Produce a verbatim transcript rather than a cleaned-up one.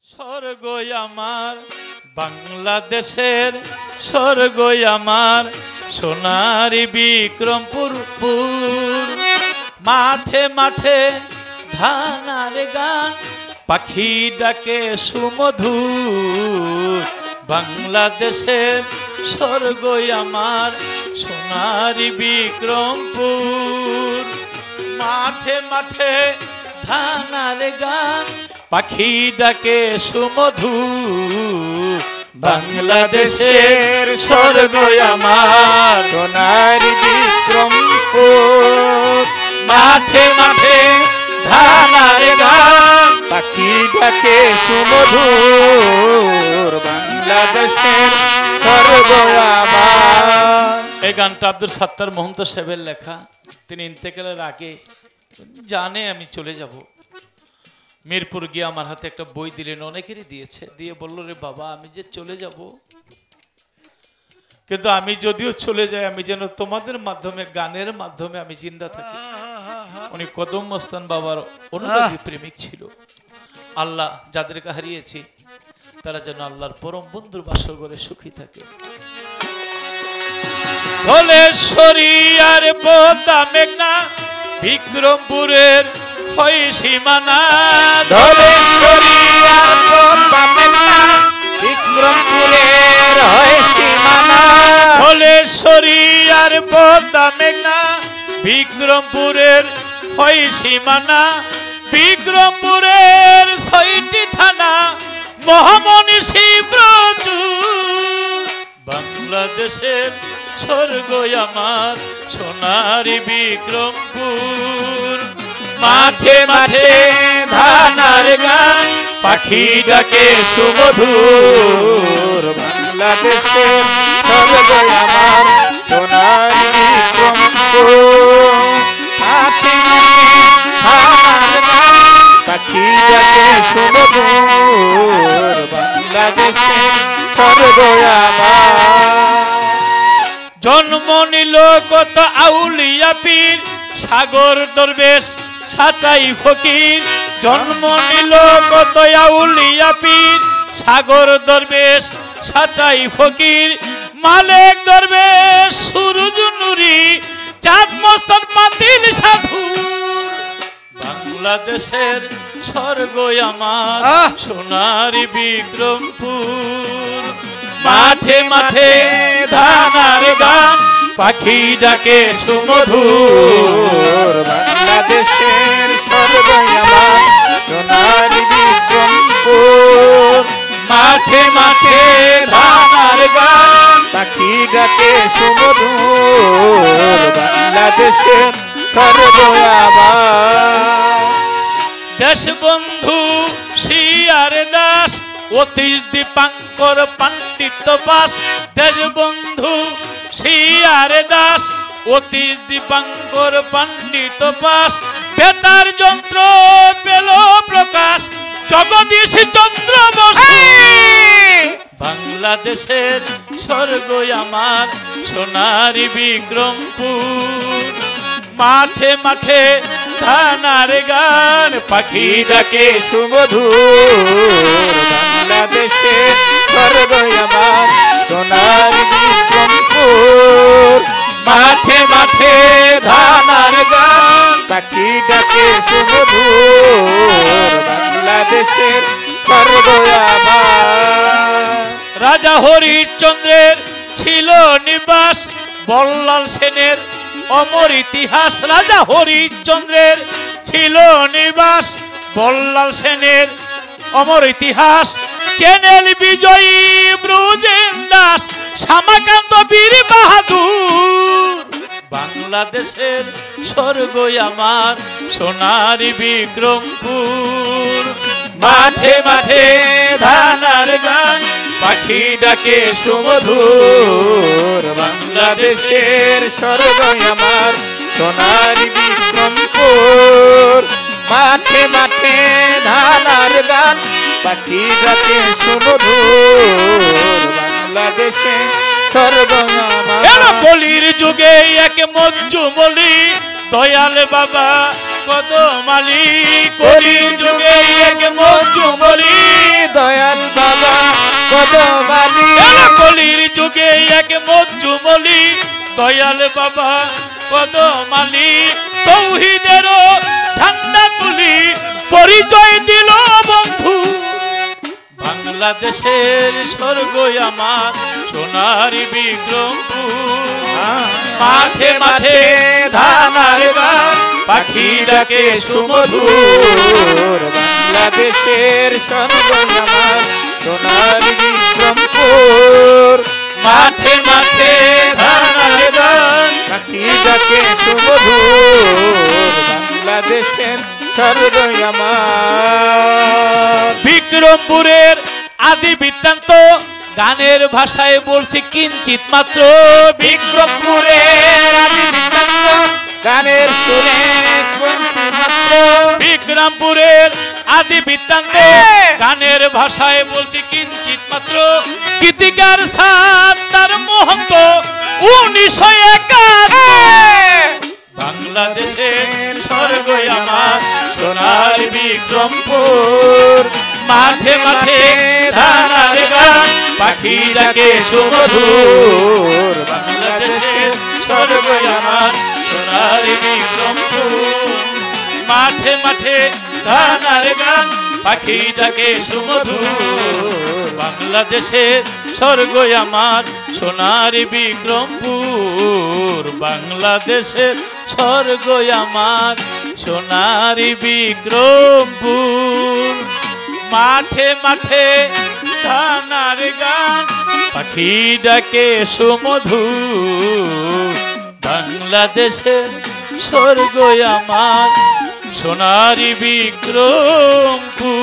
স্বর্গ আমার বাংলাদেশের, স্বর্গ আমার সোনারি বিক্রমপুর। মাঠে মাঠে ধানার গান, পাখি ডাকে সুমধুর। বাংলাদেশের স্বর্গ আমার সোনারি বিক্রমপুর। মাঠে মাঠে ধানার গান, পাখি ডাকে সুমধুর। বাংলাদেশের স্বর্গ আমার সোনারি বিক্রমপুর। মাঠে মাঠে ধানার গান, পাখি ডাকে সুমধুর। বাংলাদেশের স্বর্গ আমার। এই গানটা আব্দুল সাত্তার মহন্ত সাহেবের লেখা। তিনি ইন্তেকালের আগে জানে আমি চলে যাব, মিরপুর গিয়ে আমার হাতে একটা বই দিলেন, অনেকেরই দিয়েছে, দিয়ে বলল রে বাবা আমি যে চলে যাব, কিন্তু আমি যদিও চলে যাই আমি যেন তোমাদের মাধ্যমে, গানের মাধ্যমে আমি জিন্দা থাকি। উনি কদম মস্তান বাবার অনুরাগী প্রেমিক ছিল। আল্লাহ যাদেরকে হারিয়েছি তারা যেন আল্লাহর পরম বন্ধুর বাসর করে সুখী থাকে। ধলেশ্বরী আর বোদা মেঘনা বিক্রমপুরের হয় সীমানা। ধলেশ্বরী আর বোদা মেঘনা বিক্রমপুরের হয় সীমানা। ধলেশ্বরী আর বোদা মেঘনা বিক্রমপুরের হয় সীমানা। বিক্রমপুরের ছয়টি থানা মহামনীষী প্রচুর। বাংলাদেশের স্বর্গ আমার সোনারি বিক্রমপুর। মাঠে মাঠে ধানার গান, পাখি ডাকে সুমধুর। বাংলাদেশের স্বর্গ আমার সোনারি বিক্রমপুর। মাঠে মাঠে ধানার গান, পাখি ডাকে সুমধুর। বাংলাদেশের স্বর্গ আমার। জন্ম নিল কত আউলিয়া পীর, সাগর দরবেশ সাচাই ফকির। জন্ম নিল কত আউলিয়া পীর, সাগর দরবেশ সাচাই ফকির। মালেক দরবেশ সুরজ নুরি, চাঁদ মস্তান মাতিল সাধু। বাংলাদেশের স্বর্গ আমার সোনারি বিক্রমপুর। মাঠে মাঠে ধানার গান, পাখি ডাকে সুমধুর। বাংলাদেশের স্বর্গ আমার সোনারি বিক্রমপুর। মাঠে মাঠে ধানার গান, পাখি ডাকে সুমধুর। বাংলাদেশের স্বর্গ আমার। দেশবন্ধু শিয়ার দাস, অতীশ দীপাঙ্কর পাণ্ডিত্য পাস। দেশবন্ধু শিয়ার দাস, অতীশ দীপাঙ্কর পাণ্ডিত্য পাস। বেতার যন্ত্র পেল প্রকাশ, জগদীশ চন্দ্র বসু। বাংলাদেশের স্বর্গ আমার সোনারি বিক্রমপুর। মাঠে মাঠে ধানার গান, পাখি ডাকে সুমধুর। বাংলাদেশের স্বর্গ আমার সোনারি বিক্রমপুর। মাঠে মাঠে ধানার গান, পাখি ডাকে সুমধুর। বাংলাদেশের স্বর্গ আমার। রাজা হরিশ্চন্দ্রের ছিল নিবাস, বল্লাল সেনের অমর ইতিহাস। রাজা হরিশ্চন্দ্রের ছিল নিবাস, বল্লাল সেনের অমর ইতিহাস। চ্যানেল বিজয়ী ব্রুজেন দাস, শ্যামাকান্ত বীর বাহাদুর। বাংলাদেশের স্বর্গ আমার সোনারি বিক্রমপুর। মাঠে মাঠে ধানার গান, পাখি ডাকে সুমধুর। বাংলাদেশের স্বর্গ আমার সোনারি বিক্রমপুর। মাঠে মাঠে ধানার গান, পাখি ডাকে সুমধুর। বাংলাদেশের স্বর্গ আমার। কলির যুগে এক মঞ্জু মলি, দয়াল বাবা কদমালি। কলির যুগে এক মঞ্জু মলি, যুগে এক মজ্জুমলি দয়াল বাবা কদমালি তৌহিদেরও ঝান্ডা তুলি পরিচয় দিল বন্ধু বাংলাদেশের স্বর্গ আমার সোনার বিক্রমপুর মাঠে মাঠে ধানার গান পাখি ডাকে সুমধুর বাংলাদেশের স্বর্গ আমার সোনার বিক্রমপুর মাঠে মাঠে ধানার গান পাখি ডাকে সুমধুর বাংলাদেশের স্বর্গ আমার বিক্রমপুরের আদি বৃত্তান্ত গানের ভাষায় বলছি কিঞ্চিত মাত্র বিক্রমপুরের আদি বৃত্তান্ত গানের সুরে কিঞ্চিত মাত্র বিক্রমপুরের আদি বৃত্তান্ত গানের ভাষায় বলছি কিঞ্চিত মাত্র গীতিকার সাত্তার মহন্ত উনিশশো একাত্তর বাংলাদেশের স্বর্গ আমার সোনার বিক্রমপুর মাঠে মাঠে ধানার গান পাখি ডাকে সুমধুর বাংলাদেশের স্বর্গ আমার সোনার বিক্রমপুর মাঠে মাঠে ধানার গান পাখি ডাকে সুমধুর বাংলাদেশের স্বর্গ আমার সোনার বিক্রমপুর বাংলাদেশের স্বর্গ আমার সোনার বিক্রমপুর মাঠে মাঠে ধানার গান পাখি ডাকে সুমধুর বাংলাদেশের স্বর্গ আমার সোনার বিক্রমপুর।